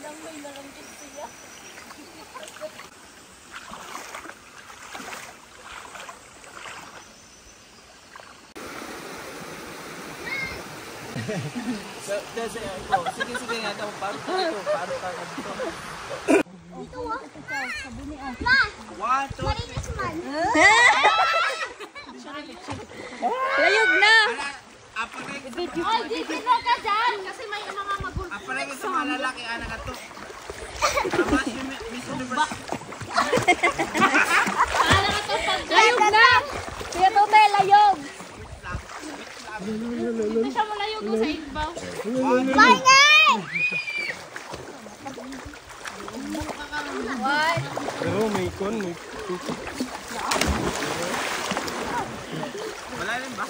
lang may nalanggit siya. Sige nga daw, parang ka dito. Dito ah. Sa buni ah. One, two, Marinis man. Layog na! Ay, dito ka dyan. Kasi may mga magulang. aparay ko sa mga lalaki, anak ato. Tama si Miss Universe. Layog na! Kaya Tote, layog! Dito siya malayog sa ibaw. Bye, One. Pero may kon, may tuto. Malalim ba?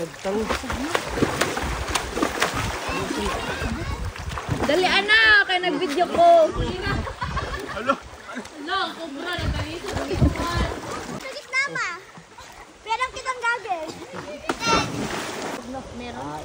Dali anak, kaya nag-video ko. Alo? Hello, kubra na dito. Sa gitna ma. Pero kitang gabi. Meron.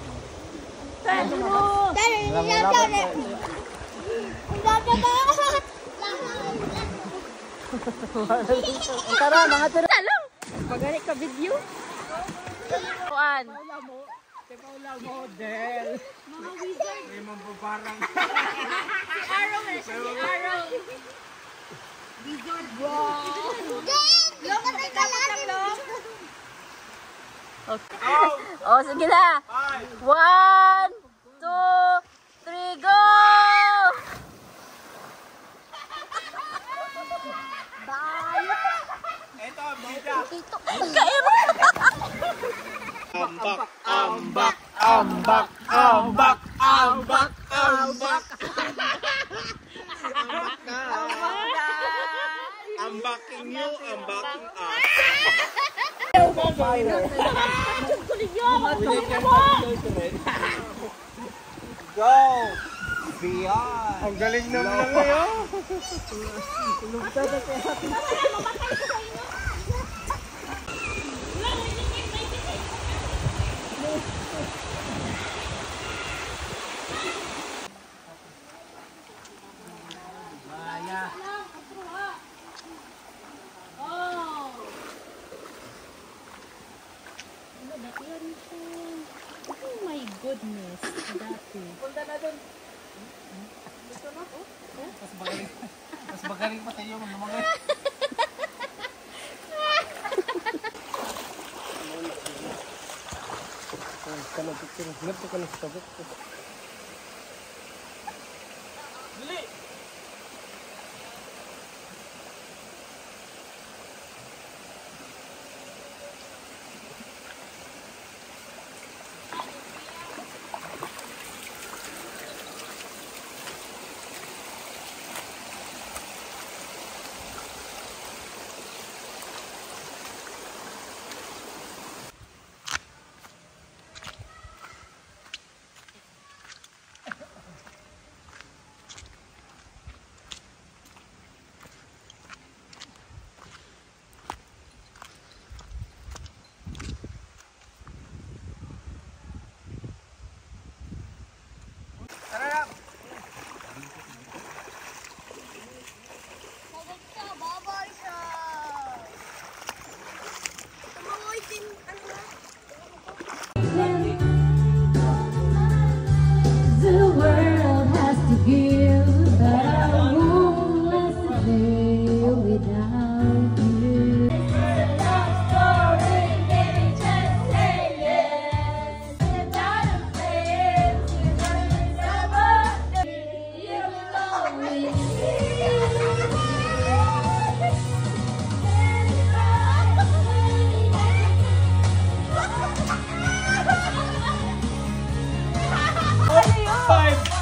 Tara, mga tira. Talong! Pagani ka video. Kuan. Paula model. Mga wizard. May mambabarang. Si Arrow na siya, si Arrow. Wizard. Wow. Long at ikalat. Okay. Oh, sige na. 1, 2, 3, go! Ito, bida. Ambak, ambak, ambak, ambak, ambak, ambak. Ambak na. Ambaking you, ambaking us. Go! Beyond! Ang galing naman ngayon. Oh my goodness. Dati. Punta na dun. Dito na? Mas magaling pa sa iyo mga mga. Kalau pikir, ngerti kalau sabuk. Dili! Five.